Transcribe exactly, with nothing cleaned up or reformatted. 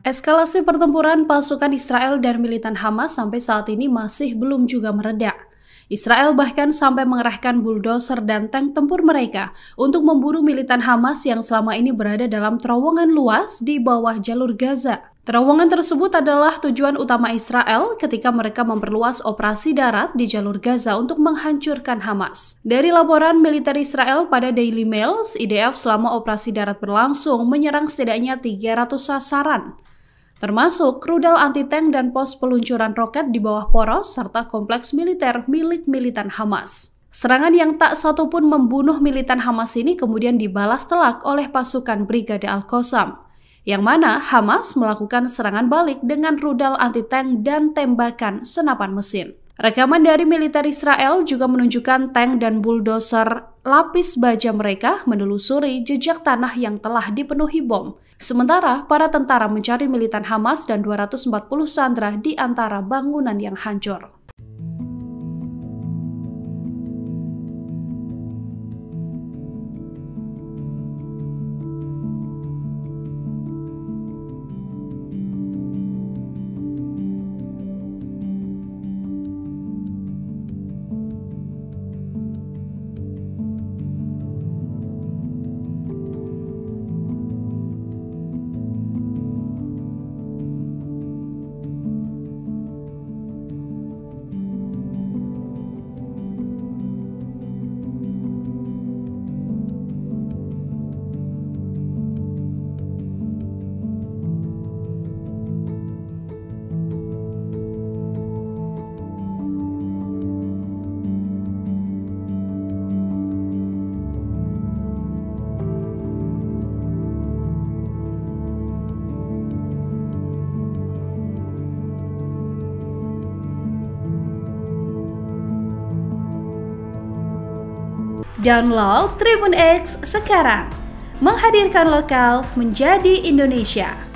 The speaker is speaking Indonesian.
Eskalasi pertempuran pasukan Israel dan militan Hamas sampai saat ini masih belum juga mereda. Israel bahkan sampai mengerahkan bulldozer dan tank tempur mereka untuk memburu militan Hamas yang selama ini berada dalam terowongan luas di bawah jalur Gaza. Terowongan tersebut adalah tujuan utama Israel ketika mereka memperluas operasi darat di jalur Gaza untuk menghancurkan Hamas. Dari laporan militer Israel pada Daily Mail, I D F selama operasi darat berlangsung menyerang setidaknya tiga ratus sasaran, termasuk rudal anti-tank dan pos peluncuran roket di bawah poros serta kompleks militer milik militan Hamas. Serangan yang tak satu pun membunuh militan Hamas ini kemudian dibalas telak oleh pasukan Brigade Al-Qassam, yang mana Hamas melakukan serangan balik dengan rudal anti-tank dan tembakan senapan mesin. Rekaman dari militer Israel juga menunjukkan tank dan bulldozer lapis baja mereka menelusuri jejak tanah yang telah dipenuhi bom. Sementara para tentara mencari militan Hamas dan dua ratus empat puluh sandera di antara bangunan yang hancur. Download Tribun X sekarang, menghadirkan lokal menjadi Indonesia.